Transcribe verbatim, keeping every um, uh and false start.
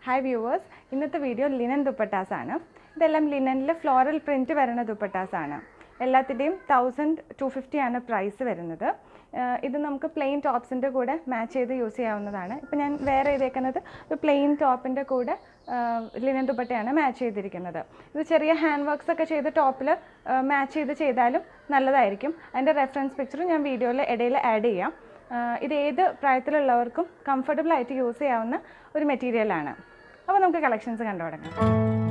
Hi viewers, ഇന്നത്തെ video linen dupattas ആണ്. ഇതെല്ലാം ലിനനിലെ ഫ്ലോറൽ പ്രിന്റ് വരുന്ന ദുപ്പട്ടാസ് ആണ്. എല്ലാത്തിന്റെയും തൗസൻഡ് ടു ഫിഫ്റ്റി ആണ് പ്രൈസ് വരുന്നത്. ഇത് നമുക്ക് പ്ലെയിൻ ടോപ്സിന്റെ കൂടെ മാച്ച് ചെയ്ത് യൂസ് ചെയ്യാവുന്നതാണ്. ഇപ്പോൾ ഞാൻ വേറെ ചെയ്തേക്കുന്നത് ഒരു പ്ലെയിൻ ടോപ്പിന്റെ കൂടെ ലിനൻ ദുപ്പട്ടയാണ് മാച്ച് ചെയ്തിരിക്കുന്നത്. ഇത് ചെറിയ ഹാൻഡ് വർക്ക്സ് ഒക്കെ ചെയ്ത് ടോപ്പിൽ മാച്ച് ചെയ്ത് ചെയ്താലും നല്ലതായിരിക്കും. അതിൻ്റെ റെഫറൻസ് പിക്ചർ ഞാൻ വീഡിയോയിൽ ഇടയിൽ ആഡ് ചെയ്യാം. ഇത് ഏത് പ്രായത്തിലുള്ളവർക്കും കംഫർട്ടബിൾ ആയിട്ട് യൂസ് ചെയ്യാവുന്ന ഒരു മെറ്റീരിയലാണ്. അപ്പോൾ നമുക്ക് കളക്ഷൻസ് കണ്ടു തുടങ്ങാം.